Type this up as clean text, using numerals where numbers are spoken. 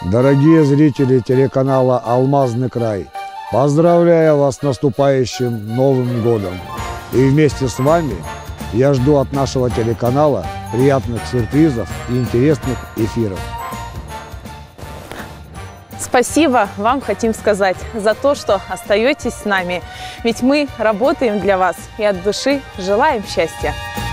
Дорогие зрители телеканала «Алмазный край», поздравляю вас с наступающим Новым годом! И вместе с вами я жду от нашего телеканала приятных сюрпризов и интересных эфиров. Спасибо вам хотим сказать за то, что остаетесь с нами. Ведь мы работаем для вас и от души желаем счастья.